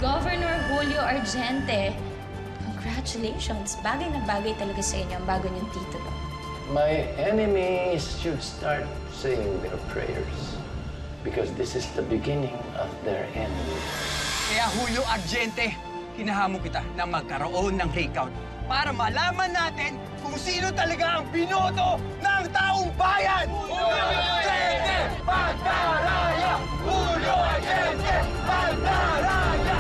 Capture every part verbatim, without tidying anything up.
Governor Julio Argente, congratulations. Bagay na bagay talaga sa inyo ang bago niyong titulo. My enemies should start saying their prayers because this is the beginning of their end. Kaya Julio Argente, hinahamon kita na magkaroon ng recount para malaman natin kung sino talaga ang binoto ng taong bayan! Julio Argente! Pandaraya! Julio Argente! Pandaraya!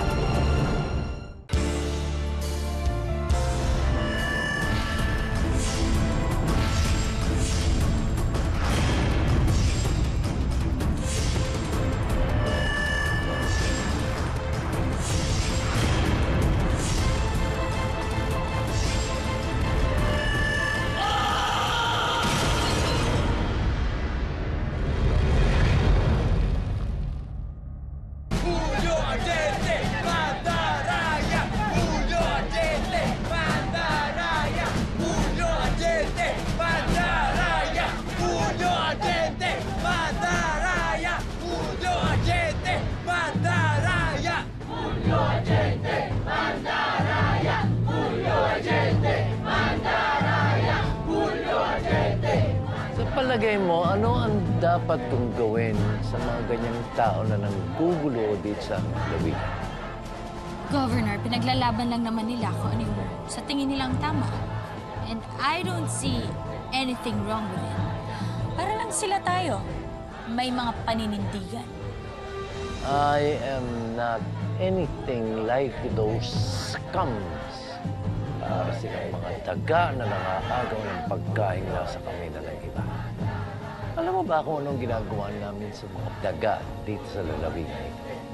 Palagay mo, ano ang dapat kong gawin sa mga ganyang tao na nanggugulo dito sa lawig? Governor, pinaglalaban lang naman nila kung ano yung sa tingin nilang tama. And I don't see anything wrong with it. Para lang sila tayo. May mga paninindigan. I am not anything like those scums. Para silang mga daga na nakakagaw ng pagkain na sa kamina ng iba. Alam mo ba kung anong ginagawa namin sa mga daga dito sa lalawigan?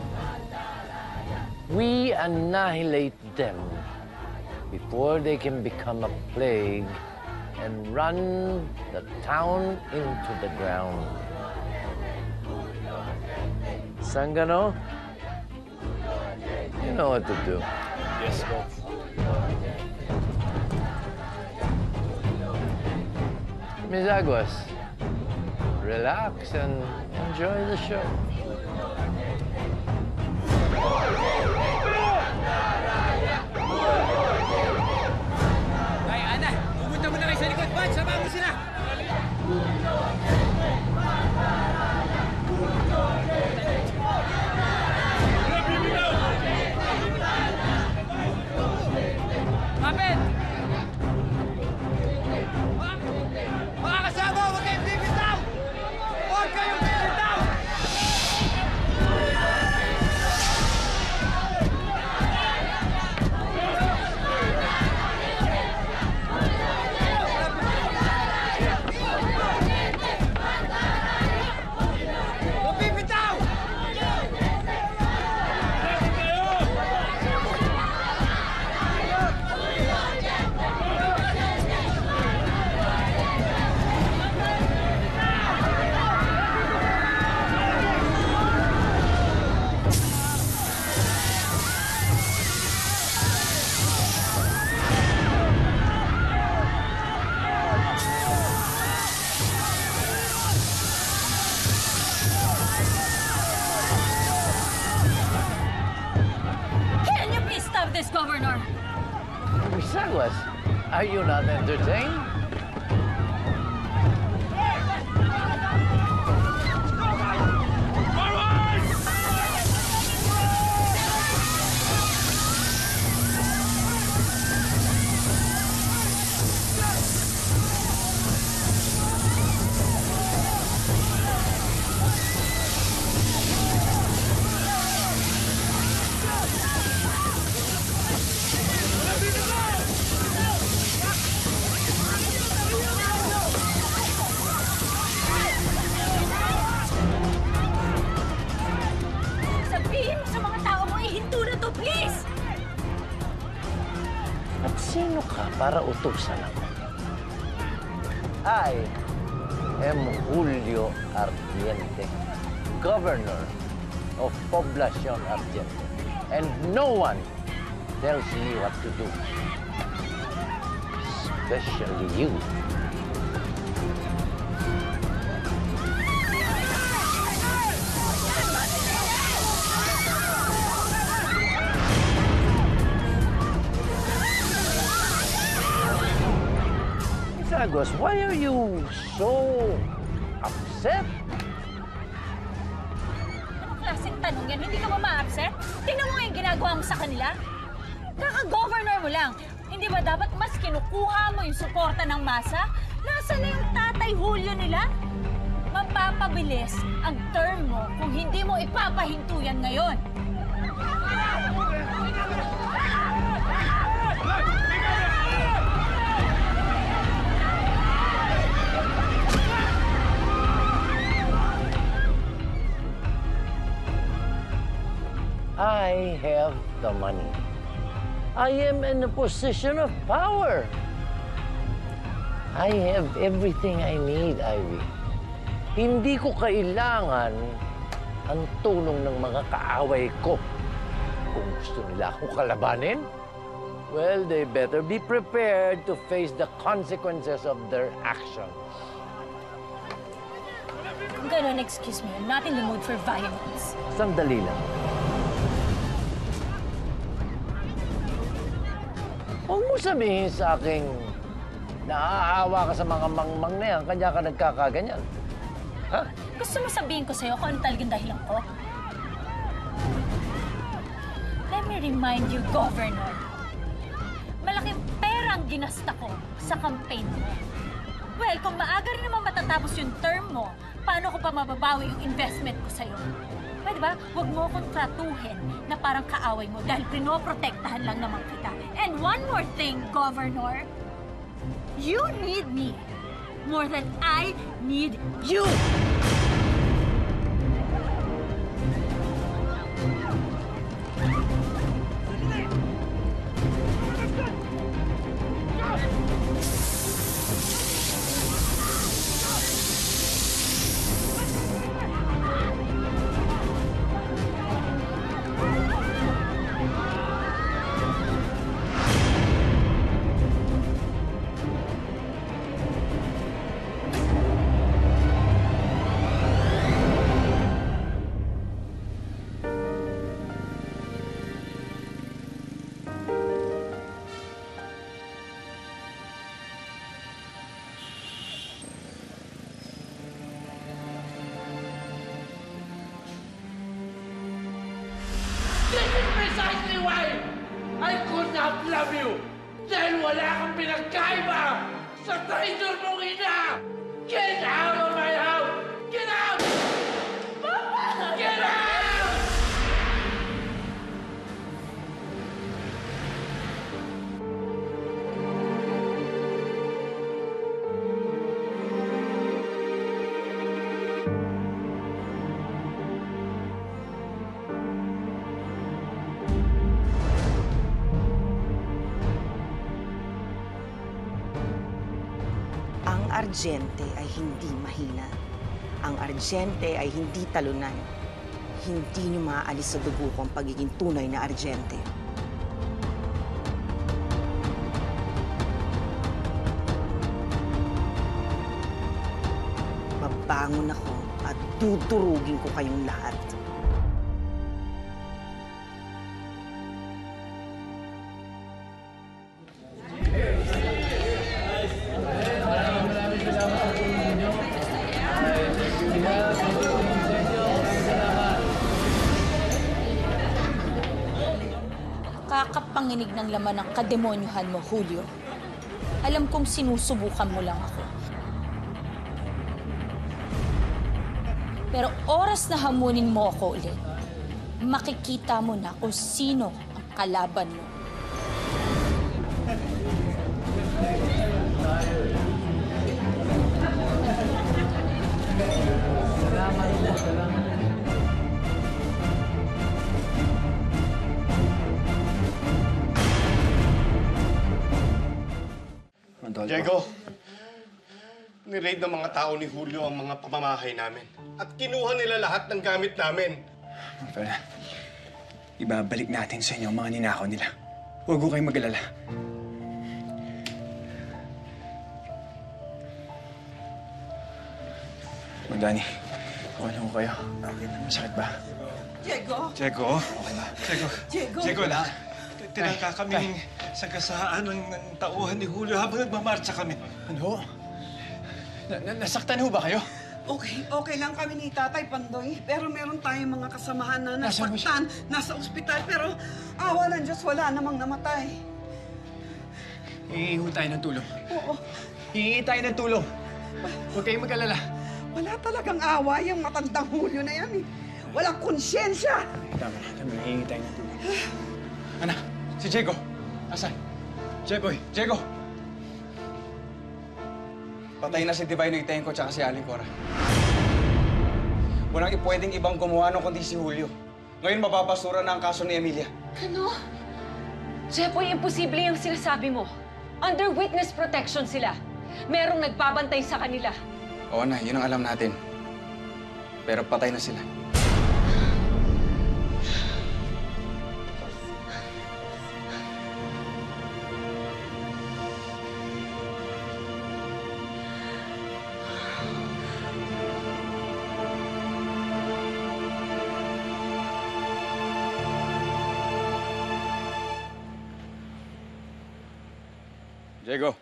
We annihilate them before they can become a plague and run the town into the ground. Sangano? You know what to do. Yes, Gov. Miss Aguas, relax and enjoy the show. Ay, Ana, pumunta mo na kayo sa likod. Bad, sama mo sila! Kapit! Mga kasama, huwag kayong bibitaw! Huwag kayong bibitaw! Huwag bibitaw! Can you please stop this, Governor? Miss Aguas, are you not entertained? Sabihin mo sa mga tao mo, ihinto na to, please! At sino ka para utusan ako? I am Julio Ardiente, Governor of Poblacion Ardiente. And no one tells me what to do. Especially you. Milagros, why are you so upset? Anong klaseng tanong yan? Hindi ka ba ma-upset? Tingnan mo nga yung ginagawa mo sa kanila. Kaka-governor mo lang. Hindi ba dapat mas kinukuha mo yung suporta ng masa? Nasaan na yung tatay Julio nila? Mapapabilis ang term mo kung hindi mo ipapahinto yan ngayon. I have the money. I am in a position of power. I have everything I need, Ivy. Hindi ko kailangan ang tulong ng mga kaaway ko. Kung gusto nila akong kalabanin, well, they better be prepared to face the consequences of their actions. Kung ganun, excuse me, I'm not in the mood for violence. Sandali lang. Huwag mo sabihin sa akin, naaawa ka sa mga mangmang na yan, kanya ka nagkakaganyan. Ha? Gusto mo sabihin ko sa'yo kung ano talagang dahilan ko? Let me remind you, Governor. Malaking perang ginasta ko sa campaign mo. Well, kung maaga rin naman matatapos yung term mo, paano ko pa mababawi yung investment ko sa'yo? Pwede ba? Huwag mo akong tratuhin na parang kaaway mo dahil pinoprotektahan lang naman kita. And one more thing, Governor. You need me more than I need you! This is precisely why I could not love you! Dahil wala kang pinagkaiba sa traitor mong ina! Get out of my house! Get out! Get out! Ang ardyente ay hindi mahina. Ang ardyente ay hindi talunan. Hindi niyo maaalis sa dugo ko ang pagiging tunay na ardyente. Babangon ako at tuturugin ko kayong lahat. Kakapanginig ng laman ng kademonyuhan mo, Julio. Alam kong sinusubukan mo lang ako. Pero oras na hamunin mo ako ulit, makikita mo na kung sino ang kalaban mo. Diego, ni-raid ng mga tao ni Julio ang mga pamamahay namin. At kinuha nila lahat ng gamit namin. Pero, ibabalik natin sa inyo ang mga ninakaw nila. Huwag ko kayong mag-alala. Mang Danny, okay lang ko kayo. Masakit ba? Diego! Diego? Okay ba? Diego! Diego! Diego, la. tinangka kaming sagasaan ng, ng tauhan ni Julio habang nagmamarcha kami. Ano? Na, na, nasaktan ho ba kayo? Okay, okay lang kami ni Tatay Pandoy. Pero meron tayong mga kasamahan na Nasaan mo siya? nasaktan, nasa ospital. Pero awa ng Diyos, wala namang namatay. Hihingi ho tayo ng tulong. Oo, Hihingi tayo ng tulong. Huwag kayong mag-alala. wala talagang awa yung matandang Julio na yan eh. Walang konsyensya. Tama na, tama na. Hihingi tayo ng tulong. Anak, si Diego. Asan? Jeboy, Diego. Patay na si Divino Itenco tsaka si Aling Cora. Walang pwedeng ibang gumawa nung kundi si Julio. Ngayon mababasura na ang kaso ni Emilia. Ano? Jepoy, imposible yung sinasabi mo. Under witness protection sila. Merong nagbabantay sa kanila. Oo na, yun ang alam natin. Pero patay na sila. Diego.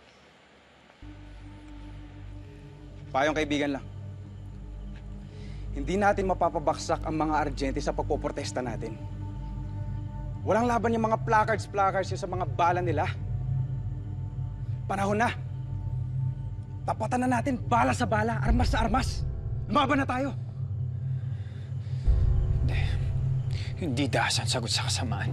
Payong kaibigan lang. Hindi natin mapapabaksak ang mga Argente sa pagpoprotesta natin. Walang laban yung mga placards-placards sa mga bala nila. Panahon na. Tapatan na natin bala sa bala, armas sa armas. Lumaban na tayo. Hindi. Hindi dahasan sagot sa kasamaan.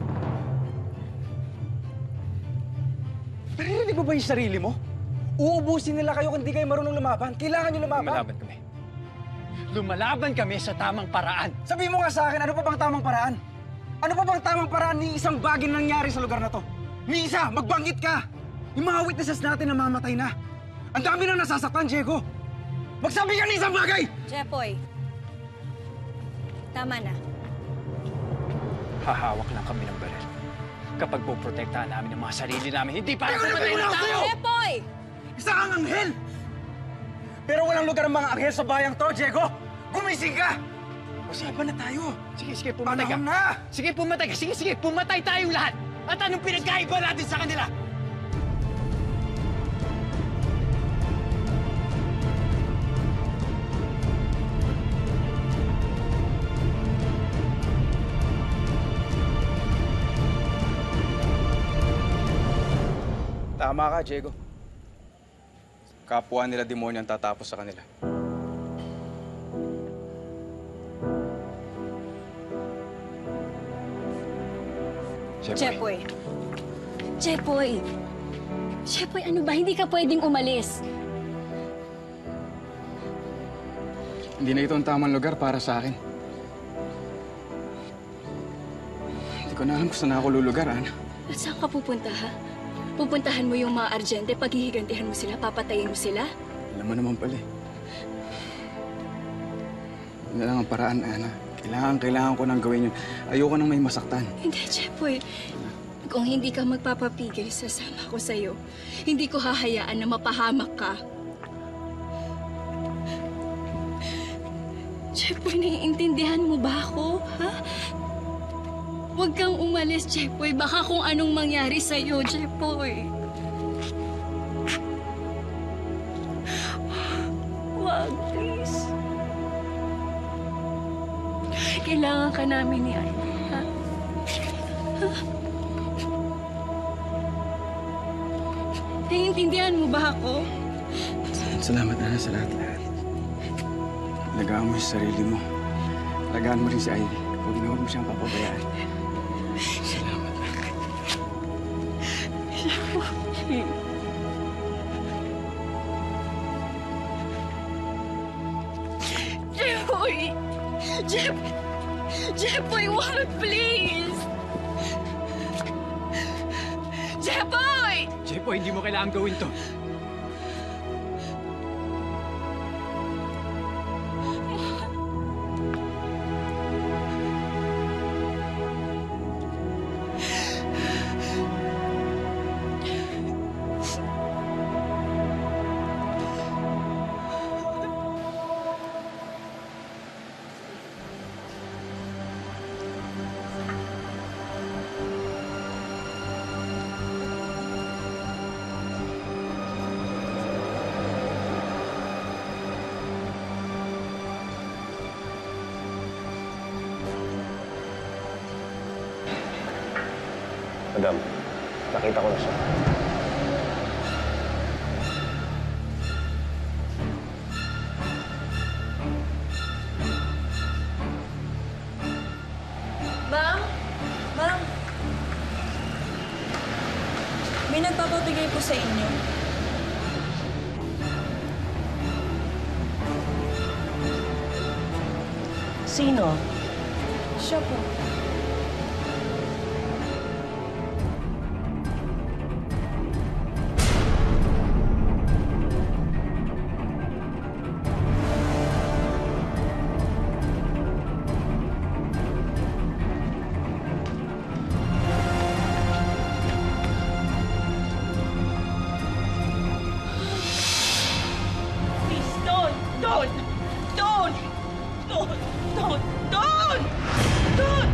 Naririnig mo ba yung sarili mo? Uubusin nila kayo kung hindi kayo marunong lumaban. Kailangan nyo lumaban. Lumalaban kami. Lumalaban kami sa tamang paraan. Sabi mo nga sa akin, ano pa bang tamang paraan? Ano pa bang tamang paraan ni isang bagay na nangyari sa lugar na to? Ni isa, magbanggit ka! Yung mga witnesses natin namamatay na. Ang dami na nasasaktan, Diego. Magsabi ka ng isang bagay! Jepoy, tama na. Hahawak lang kami ng baril. Kapag poprotektahan namin ang mga sarili namin, hindi para pumatay ng tao! Jepoy! Isa kang anghel! Pero walang lugar ang mga anghel sa bayang to, Diego! Gumising ka! Usapan na tayo! Sige, sige, pumatay ka. Panahon na! Sige, pumatay ka. Sige, sige, pumatay tayong lahat. At anong pinagkaiba natin sa kanila? Tama ka, Diego. Kapwa nila demonyo ang tatapos sa kanila. Jepoy. Jepoy. Jepoy, ano ba? Hindi ka pwedeng umalis. Hindi na ito ang tamang lugar para sa akin. Hindi ko na alam kung saan ako lulugar, Ana. At saan ka pupunta, ha? Pupuntahan mo yung mga Argente, paghihigantihan mo sila, papatayin mo sila? Alam mo naman pala eh. Yun na lang ang paraan, Ana. Kailangan, kailangan ko nang gawin yun. Ayoko nang may masaktan. Hindi, Jepoy. Kung hindi ka magpapapigil, sasama ko sa'yo. Hindi ko hahayaan na mapahamak ka. Jepoy, naiintindihan mo ba ako, ha? Huwag kang umalis, Jepoy. Baka kung anong mangyari sa'yo, Jepoy. Huwag, please. Kailangan ka namin ni Ivy, ha? Naiintindihan mo ba ako? Salamat, Ana, sa lahat-lahat. Alagaan mo yung sarili mo. Alagaan mo rin si Ivy. Huwag na huwag mo siyang papabayaan. Salamat. Jepoy! Jep... Jepoy, wag, please! Jepoy! Jepoy, hindi mo kailangan gawin to. Madam, nakita ko na siya. Ma'am? Ma'am? May nagpapabigay po sa inyo. Sino? Siya po. Please, don't! Don't! Don't! Don't! Don't! Don't! Don't!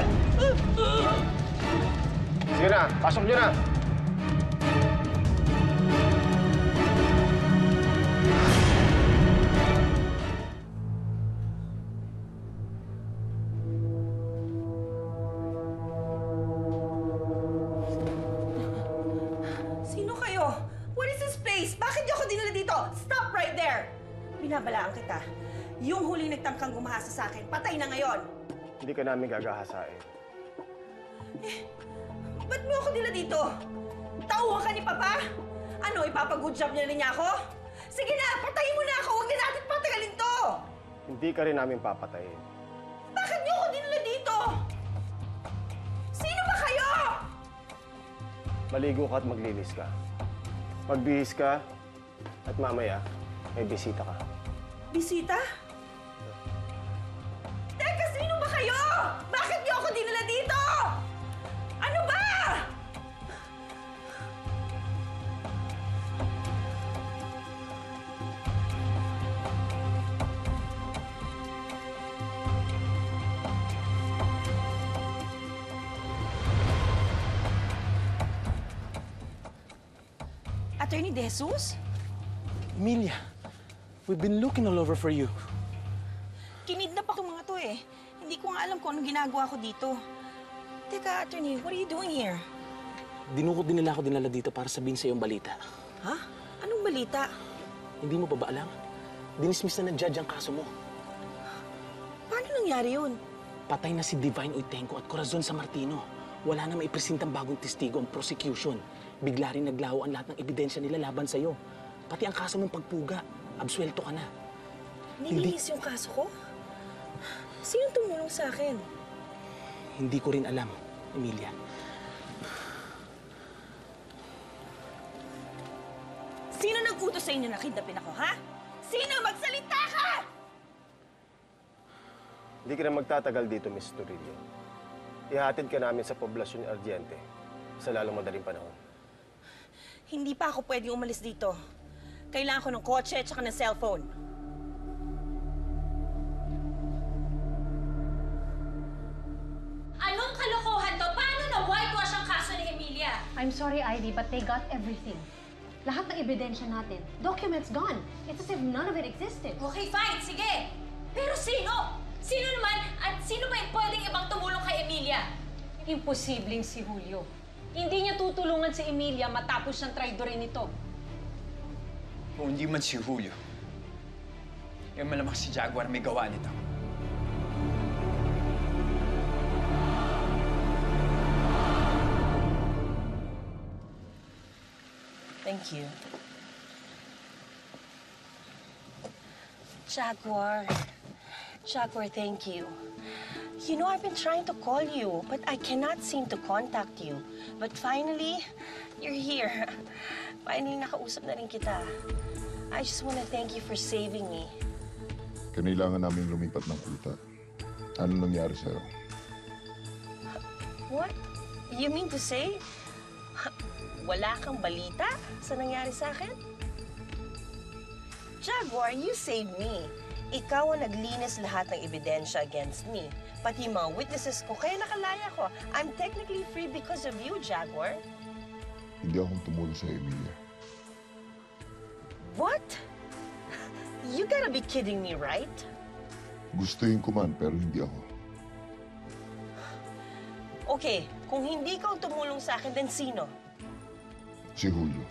Sige na, pasok niyo na! Sino kayo? What is this place? Bakit niyo ako dinala dito? Stop right there! Binabalaan kita. Yung huli nagtangkang gumahasa sa akin, patay na ngayon. Hindi ka namin gagahasain. Ba't mo ako dinala dito? Tauhan ka ni Papa? Ano, ipapag-good job niya na niya ako? Sige na, patayin mo na ako! Huwag na natin patagalin to! Hindi ka rin namin papatayin. Bakit niyo ako dinala dito? Sino ba kayo? Maligo ka at maglinis ka. Magbihis ka at mamaya may bisita ka. Bisita? Teka, sino ba kayo? Bakit niyo ako dinala dito? Ano ba? Attorney De Jesus? Emilia, we've been looking all over for you. Kinidnap ako mga to eh. Hindi ko nga alam kung anong ginagawa ko dito. Teka, attorney, what are you doing here? Dinukot din nila ako dinala dito para sabihin sa iyong balita. Ha? Anong balita? Hindi mo pa ba alam? Dinismiss na ng judge ang kaso mo. Paano nangyari yun? Patay na si Divine Oitenco at Corazon San Martino. Wala na maipresentang bagong testigo ang prosecution. Bigla rin naglaho ang lahat ng ebidensya nila laban sa'yo. Pati ang kaso mong pagpuga. Absuelto ka na. Nililis yung kaso ko? Sino tumulong sa akin? Hindi ko rin alam, Emilia. Sino nag-utos sa inyo na kidnapin ako, ha? Sino? Magsalita ka! Hindi ka na magtatagal dito, Miss Torillo. Ihatid ka namin sa poblasyon ni Ardiente sa lalong madaling panahon. Hindi pa ako pwedeng umalis dito. Kailangan ko ng kotse at saka ng cellphone. Anong kalokohan to? Paano na whitewash ang kaso ni Emilia? I'm sorry, Ivy, but they got everything. Lahat ng ebidensya natin. Documents gone. It's as if none of it existed. Okay, fine. Sige. Pero sino? Sino naman at sino ba yung pwedeng ibang tumulong kay Emilia? Imposibleng si Julio. Hindi niya tutulungan si Emilia matapos siyang traidorin ito. Kung hindi man si Julio, eh malamang si Jaguar may gawa nito. Thank you. Jaguar. Jaguar, thank you. You know, I've been trying to call you, but I cannot seem to contact you. But finally, you're here. Finally, nakausap na rin kita. I just want to thank you for saving me. Kailangan namin lumipat ng kuta. Ano nangyari sa'yo? What? You mean to say, wala kang balita sa nangyari sa akin? Jaguar, you saved me. Ikaw ang naglinis lahat ng ebidensya against me. Pati mga witnesses ko, kaya nakalaya ko. I'm technically free because of you, Jaguar. Hindi akong tumulong sa Emilia. What? You gotta be kidding me, right? Gustuhin ko man, pero hindi ako. Okay, Kung hindi ikaw tumulong sa akin, then sino? Si Julio.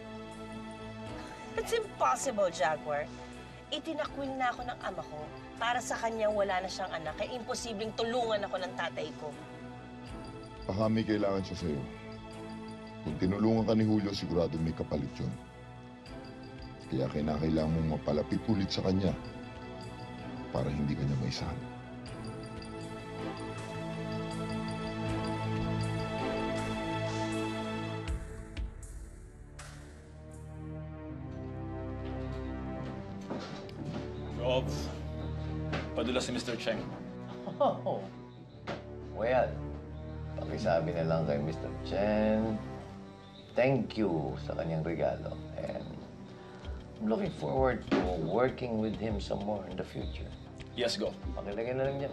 It's impossible, Jaguar. Itinakwil na ako ng ama ko. Para sa kanya, wala na siyang anak. Kaya imposibleng tulungan ako ng tatay ko. Baka may kailangan siya sa'yo. Kung tinulungan ka ni Julio, sigurado may kapalit yun. Kaya kinakailangan mong mapalapit ulit sa kanya para hindi kanya maisahan. Rob, padula si Mister Cheng. Oh, well, pakisabi na lang kay Mister Chen, thank you sa kanyang regalo. And I'm looking forward to working with him some more in the future. Yes, go. Pakilagay na lang dyan.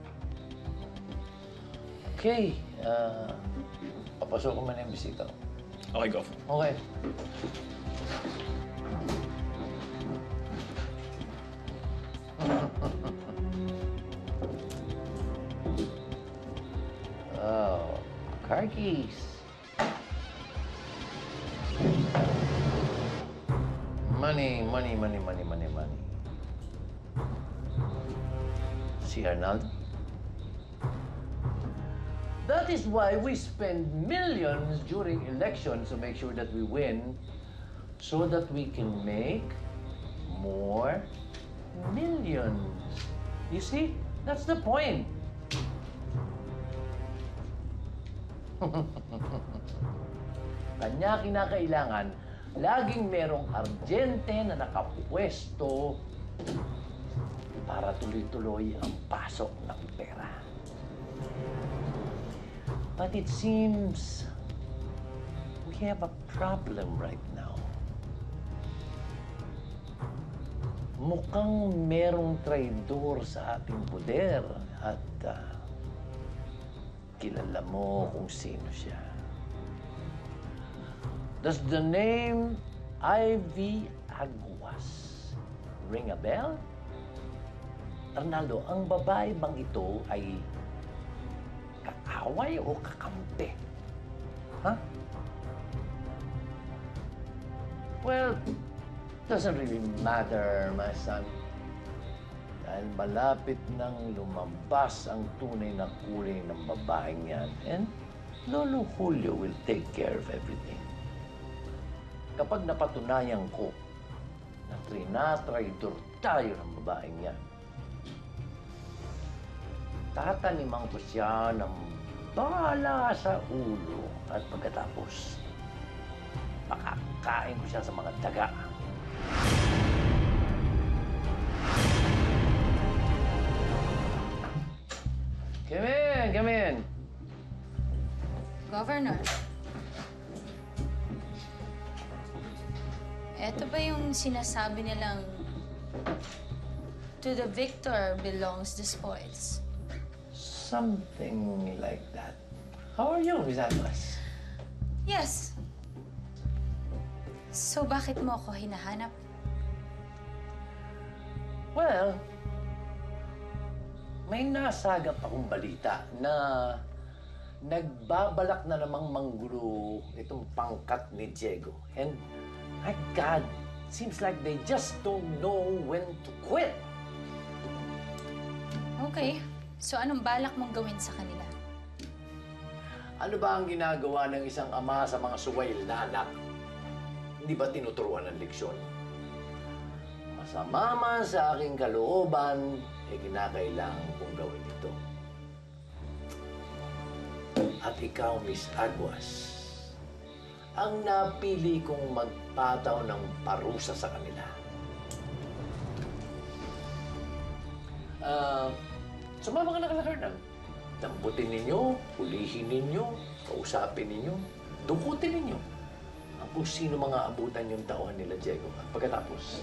Okay, uh, papasok ko man yung bisita. Okay, go. Okay. Oh, car keys. Money, money, money, money, money, money. Si Arnaldo? That is why we spend millions during elections to make sure that we win, so that we can make more millions. You see? That's the point. Kanya kinakailangan, laging merong ardyente na nakapwesto para tuloy-tuloy ang pasok ng pera. But it seems we have a problem right now. Mukhang merong traidor sa ating poder at uh, kilala mo kung sino siya. Does the name Ivy Aguas ring a bell? Arnaldo, ang babae bang ito ay kaaway o kakampi? Huh? Well, doesn't really matter, my son. Dahil malapit nang lumabas ang tunay na kulay ng babaeng yan. And Lolo Julio will take care of everything. Kapag napatunayan ko na trinatraidor tayo ng babaeng yan, tataniman ko siya ng bala sa ulo at pagkatapos, pakakain ko siya sa mga daga. Come in, come in. Governor. Ito ba yung sinasabi nilang to the victor belongs the spoils? Something like that. How are you, Miss Atlas? Yes. So bakit mo ako hinahanap? Well, may nasagap akong balita na nagbabalak na namang manggulo itong pangkat ni Diego. And my God, seems like they just don't know when to quit. Okay. So anong balak mong gawin sa kanila? Ano ba ang ginagawa ng isang ama sa mga suwail na anak? Hindi ba tinuturuan ng leksyon? Masama man sa aking kalooban, eh kinakailangan kong gawin ito. At ikaw, Miss Aguas, ang napili kong magpataw ng parusa sa kanila. Ah... Uh, Sumama ka na kalakar ng damputin ninyo, pulihin ninyo, kausapin ninyo, dukutin ninyo ang kung sino mga abutan yung tauhan nila, Diego. At pagkatapos,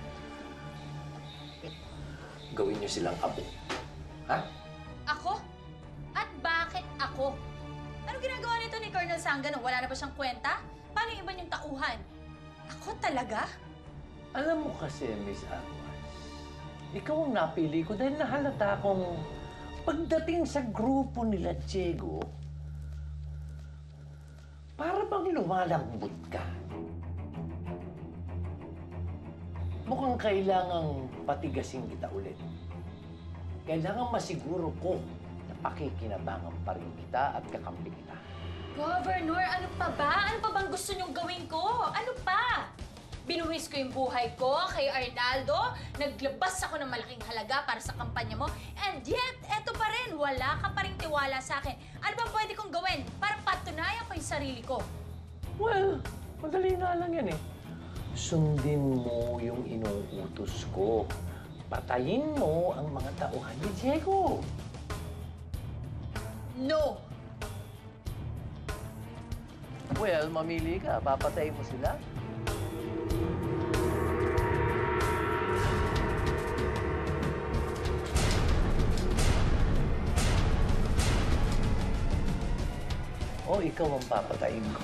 gawin niyo silang abo. Ha? Ako? At bakit ako? Ano ginagawa nito ni Colonel Sanggan nung wala na pa siyang kwenta? Paano yung iba niyong tauhan? Ako talaga? Alam mo kasi, Miss Aguas, ikaw ang napili ko dahil nahalata kong pagdating sa grupo nila, Diego, bang lumalambot ka? Mukhang kailangang patigasin kita ulit. Kailangan masiguro ko na pakikinabangan pa rin kita at kakampi kita. Governor, ano pa ba? Ano pa bang gusto niyong gawin ko? Ano pa? Binuhis ko yung buhay ko kay Arnaldo. Naglabas ako ng malaking halaga para sa kampanya mo. And yet, eto pa rin. Wala ka pa rin tiwala sa akin. Ano ba pwede kong gawin para patunayan ko yung sarili ko? Well, madali nga lang yan eh. Sundin mo yung inuutos ko. Patayin mo ang mga tauhan ni Diego. No! Well, mamili ka. Papatayin mo sila? O ikaw ang papatayin ko?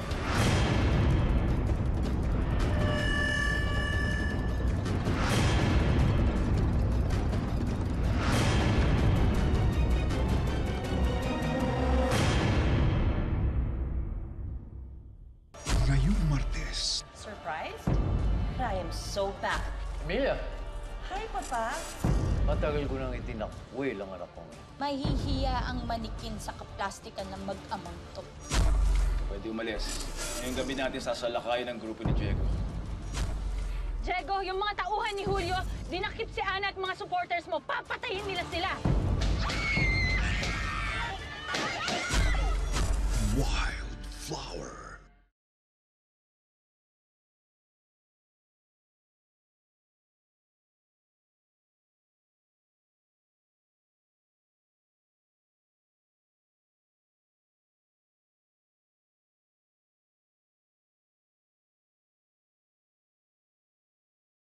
Ngayong Martes. Surprised? I am so back. Emilia, Hi, Papa. matagal ko nang itinakwi lang anak ko. Mahihiya ang manikin sa kaplastikan ng mag-amang to. Pwede umalis. Ngayong gabi natin sasalakayin ang grupo ni Diego. Diego, yung mga tauhan ni Julio, dinakip si Ana at mga supporters mo, papatayin nila sila!